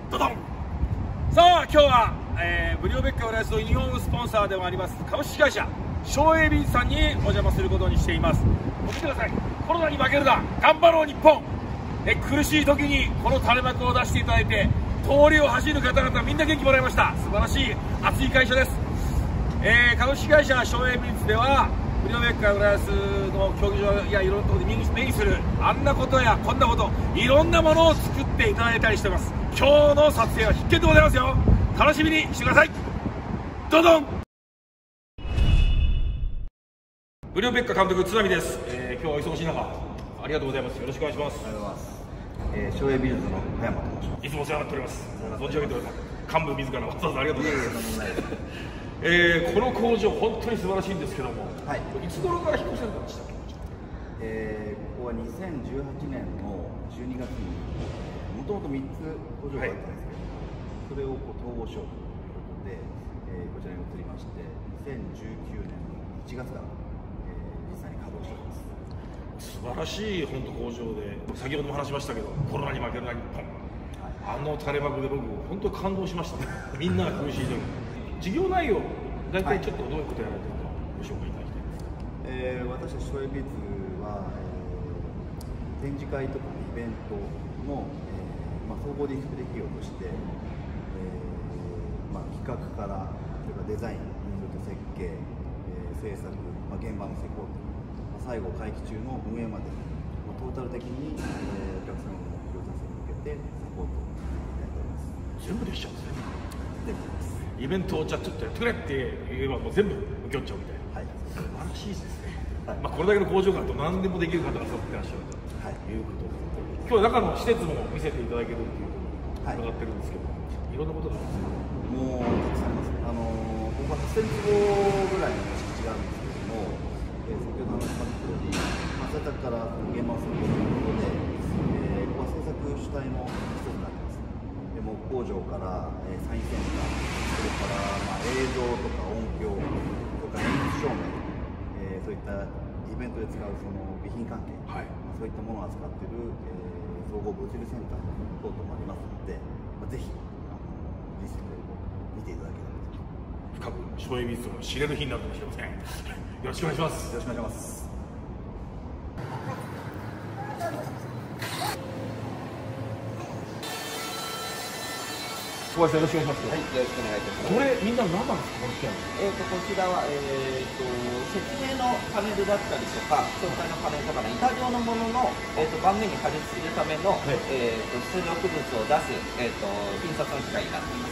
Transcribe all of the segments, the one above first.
ドドン。さあ今日は、ブリオベッカ浦安のユニフォームスポンサーでもあります株式会社松栄美術さんにお邪魔することにしています。見てください。コロナに負けるな、頑張ろう日本。苦しい時にこの垂れ幕を出していただいて、通りを走る方々みんな元気もらいました。素晴らしい熱い会社です。株式会社松栄美術ではブリオベッカ浦安の競技場やいろんなところで目にするあんなことやこんなこと、いろんなものを作っていただいたりしてます。今日の撮影は必見でございますよ。楽しみにしてください。どうぞ。ブリオベッカ監督津波です。今日はお忙しい中ありがとうございます。よろしくお願いします。 ありがとうございます。松栄美術の葉山と申します。 いつもお世話になっております。存じ上げております。幹部自らわざわざありがとうございます。この工場本当に素晴らしいんですけども、はい、いつ頃から引っ越されたんでしたっけ？ ここは2018年の12月にもともと3つ工場があったんですけど、それを統合しようということで、こちらに移りまして、2019年の1月から、実際に稼働しております。 素晴らしい本当工場で、先ほども話しましたけど、コロナに負けるな日本、はい、あの垂れ幕で僕本当感動しましたね。みんなが苦しい時事業内容、大体ちょっとどういうことやられてるかご紹介いただきたいです。 私たち松栄美術は、展示会とかイベントの、総合ディスプレイ企業として、企画からそれからデザイン、それと設計、制作、現場の施工、最後会期中の運営まで、トータル的に、お客様の目標達成に向けてサポートをやっております。 全部できちゃうんですね。 全部です。 イベントをじゃあちょっとやってくれって言えばもう全部請け負っちゃうみたいな。 はい。 素晴らしいですね。はい、これだけの工場があると何でもできる方が揃ってらっしゃると、はい、いうことで、今日は中の施設も見せていただけるっていうことを伺ってるんですけど、はい、いろんなことがあるんですか？ もうたくさんあります。ここは8000坪ぐらいの敷地があるんですけども、先ほど話しましたように、朝から現場をするということで、ここは制作主体の施設になってます。で木工場から、サインセンター、それから、映像とか音響とか演出照明、そういったイベントで使うその備品関係、はい、そういったものを扱っている、総合物流センター等々もありますので、ぜひディスプレイを見ていただければと。 深く松栄美術を知れる日になるかもしれません。よろしくお願いします。 よろしくお願いします。 小林さんよろしくお願いします。 はい、よろしくお願いいたします。 これみんな何なんですか、この機械？ こちらは説明のパネルだったりとか、紹介のパネルとかの板状のものの盤面に貼り付けるための出力物を出す印刷の機械になっています。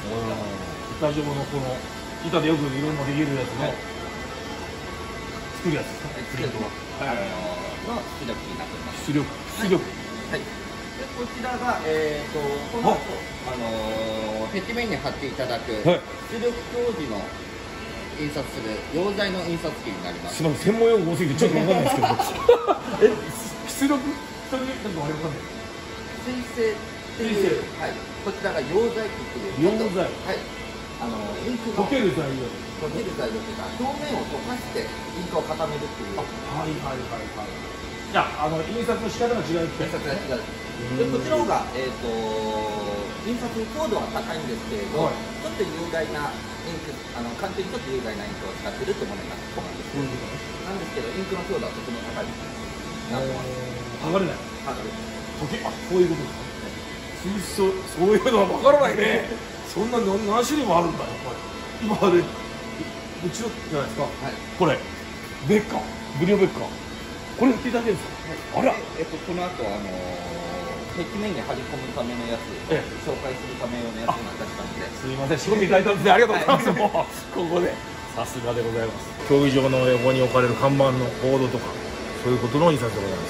板状のこの板でよくいろんなできるやつの作るやつですか？プリントはの出力になっています。 出力。 はい。でこちらがこの後壁面に貼っていただく出力表示の印刷する溶剤の印刷機になります。 すみません、専門用語多すぎてちょっとわかんないですけど。出力人になんかあれわかんない。 水性っていう、はい、こちらが溶剤機っていう。 溶剤。はい。 インクの溶ける材料。 溶ける材料というか表面を溶かしてインクを固めるっていう。 はい。じゃあ印刷の仕方が違う。 印刷が違う。でこっちの方が印刷強度は高いんですけれど、ちょっと有害なインク完全にちょっと有害なインクを使ってるってものになってますなんですけど、インクの強度はとても高いです。 剥がれない。そういうことですか？水素、そういうのは分からないね。そんな何種類もあるんだやっぱり。今あれうちのじゃないですか。これベッカ、ブリオベッカ。これ売っていただけるんですか？あら。 この後壁面に貼り込むためのやつ、紹介するためのやつになったので。 すみません、仕込みいただいたんですね。ありがとうございます。もうここでさすがでございます。競技場の横に置かれる看板のボードとかそういうことの印刷でございます。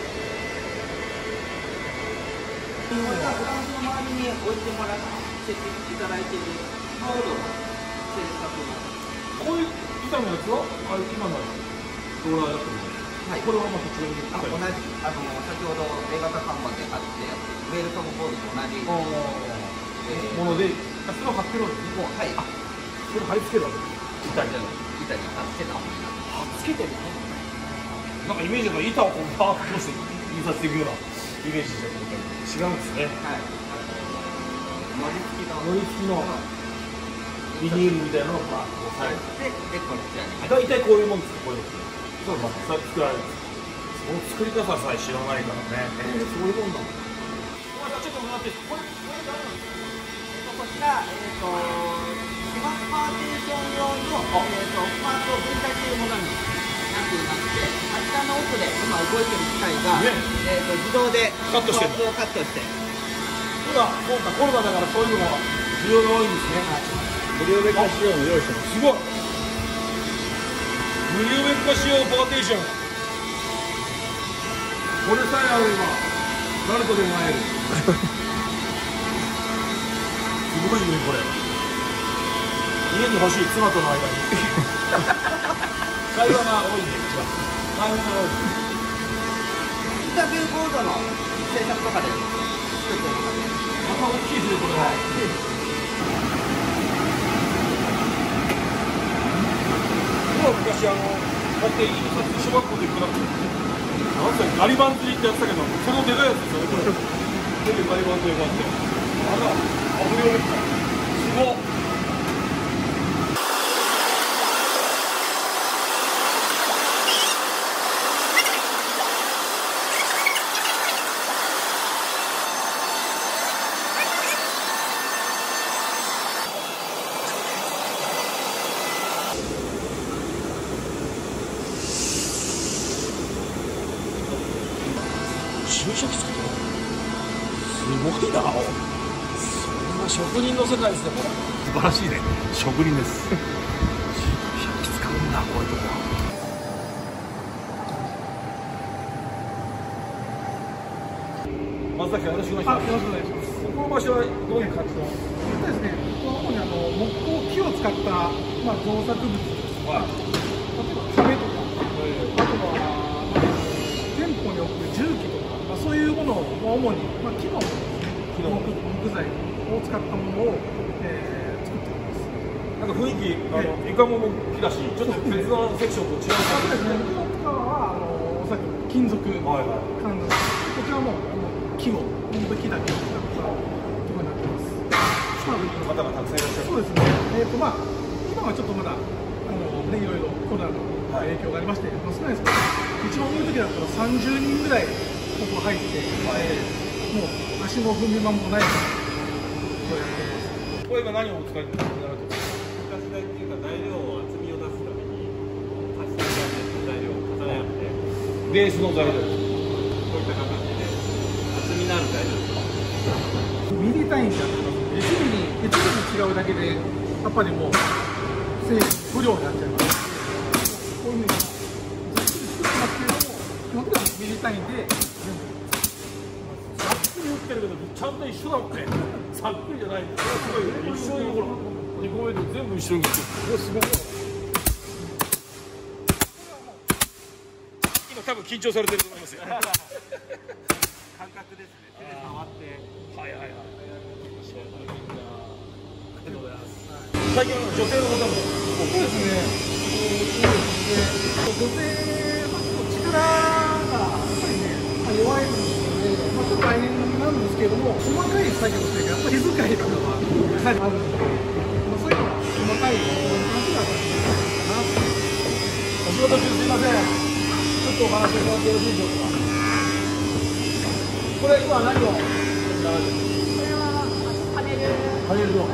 これがフランスの周りに置いてもらっていただいているボードの制作のこういう板のやつは今のローラーだと思う。はい、これはまた違う。 同じ先ほど A 型看板であってウェルカムボールと同じもので、それを貼ってるわけですね。はい。それを貼り付けるわけです。板に貼っつけたものになって貼っつけてるの？なんかイメージが板をこうバーッと通して印刷していくようなイメージでしたけど違うんですね。 はい。 り付きのビニールみたいなのをまあ押さえて、 でこのこちらに大体こういうもんですか、こういうの。そうまあ作られるんです。その作り方さえ知らないからね。そういうもんだもん。ちょっと待って、これ誰なんですか？ こちら飛沫パーティション用のパーツを分解するものになっていまして、あちらの奥で今動いてる機械が自動でカットしてる。 パーツをカットして。 今そうか、コロナだからそういうのが需要が多いんですね。無料別化仕様の用意してます。すごい。無料別化仕様パーテーション。これさえあれば誰とでも会える。すごいねこれ。家に欲しい妻との間に。会話が多いんで一番。会話が多い。 インタビューボードの制作とかで作ってるので。 また大きいですねこれは。昔こうやって印刷小学校で行くなってなんかガリバン釣りってやってたけど、そのでかいやつですよねこれ。手でガリバンというかって無料ですか。すごっ。注射器作ってる。すごいな。そんな職人の世界ですねこれ。素晴らしいね。職人です。注射器使うんだこういうとこは。松崎さんよろしくお願いします。 よろしくお願いします。 この場所はどういう活動？ そうですね。主に木工木を使った造作物ですとか、例えば壁とか、あとは店舗に置く重機とか、そういうものを主に木の木材を使ったものを作っています。 なんか雰囲気床も木だし、ちょっと別のセクションと違うそうですね。向こう側はおそらく金属はいはい。 管なんですけど、こちらはもう木を本当木だけを使ったところになってます。 職人の方がたくさんいらっしゃる。 そうですね。今はちょっとまだいろいろコロナの影響がありまして、少ないですけど、一番多い時だったら30人ぐらいここ入って、もう足も踏み場もないとやってます。 これ今何をお使いになられてるんですか？ 昔代っていうか材料を厚みを出すために足して材料を重ね合ってベースの材料。 こういった形で厚みのある材料ミリ単位でやってますので、1ミリ違うだけでやっぱりもう不良になっちゃいます。こういうふうにざっくり作ってますけれども、基本的にはミリ単位で全部。 ざっくり打ってるけどちゃんと一緒だもんね。ざっくりじゃないんですよ。すごい一緒にほら2個目で全部一緒に打ってる。すごい。今多分緊張されてると思いますよ。 感覚ですね。手で触ってはいはいはい。ありがとうございます。最近は女性の方もそうですね。女性の力がやっぱりね、弱いので、ちょっと大変なんですけれども、細かい作業というか、やっぱり気遣いとかはやはりあるので、そういうのは細かい話があったらなと。 お仕事中すいません。ちょっとお話を伺ってよろしいでしょうか。これ今何を流れてるんですか？ これはパネル。 パネルの。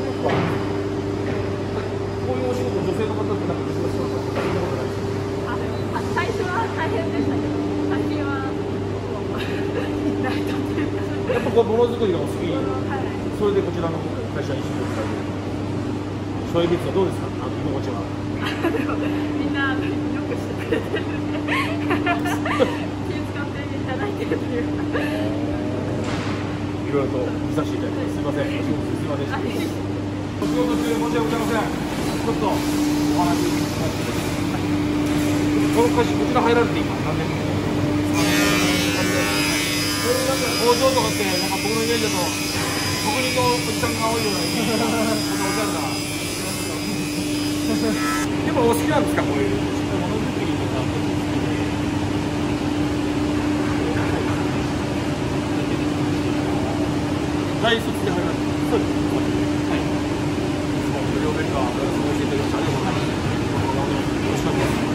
こういうお仕事、女性の方ってなんか難しそうなこと聞いたことないですか？ 最初は大変でしたけど、最近は慣れたっていうか。 やっぱこれものづくりがお好き、 はい。 それでこちらの会社に就職されてる。そういうビツはどうですか？居心地は。 でもみんなよくしてくれてるんで、気を使っていただいてるというか。 いろいろと見させていただいてすみません。お仕事すみませんでした。お仕事中申し訳ございません。ちょっとお話しさせていただきます。この会社こちら入られて今何年目？そういうなんか工場とかってなんか僕のイメージだと職人のおじさんが多いようなイメージがおしゃれな。やっぱお好きなんですかこういうものづくりとか。大卒で入られてる。そうです。 ベッカー教えてください。ありがとうございます。よろしくお願いします。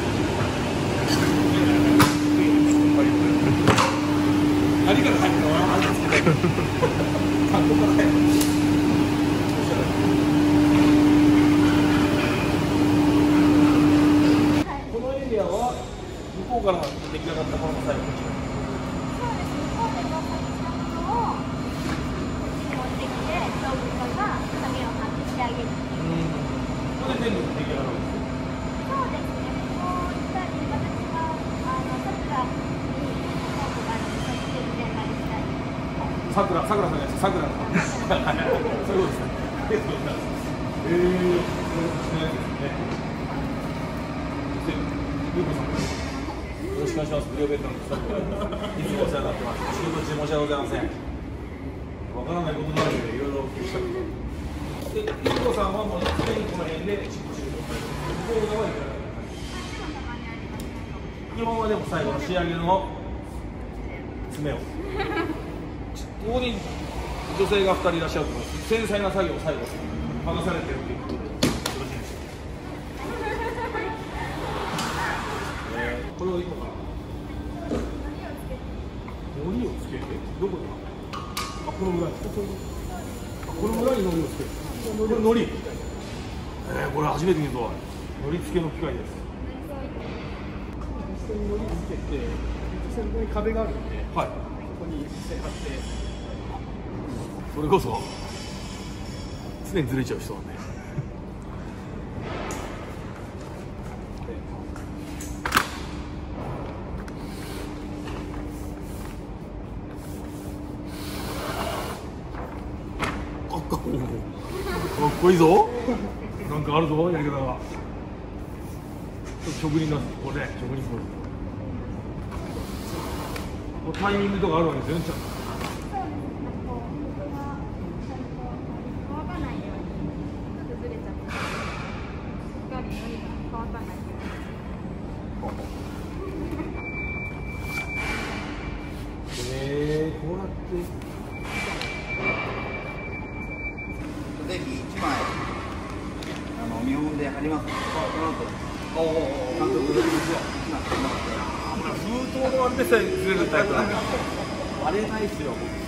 何から入るのはあれですけど、観光から入る。このエリアは向こうから出来上がったものが最後こちら。 そうです。向こうで造作したものを持ってきて、造物家が紙を貼って仕上げるっていう。 これ全部出来上がるんですか？ そうですね。こういった私が桜に倉庫があるので、そっちで全体したい。 さくらさんじゃないですか、さくらの。そういうことですね。ありがとうございます。これゆうこさん。よろしくお願いします。無料ベッドのスタッフ。いつもお世話になってます。仕事中申し訳ございません。わからないこともあるので、いろいろお聞きしたいこと。で、ゆうこさんはもう常にこの辺で仕事をされてる。向こう側はいかがですか？基本はでも最後の仕上げの爪を。ここに女性が2人いらっしゃると思います。繊細な作業を最後剥がされてるということでよろしいでしょうか。これを今から糊をつけてどこにあこの裏にこの裏に糊をつけるこれ糊これ初めて見るぞ糊付けの機械です。 実際に糊つけて実際にここに壁があるんで、 はい、 ここに実際貼ってそれこそ常にずれちゃう人はねかっこいいぞなんかあるぞやり方が職人なんですこれね職人っぽいタイミングとかあるわけですよねちゃんと。こうやってぜひ1枚見本で貼りますので、この後監督今貼りますので、 封筒のあれでさえずれるタイプなんで割れないですよ。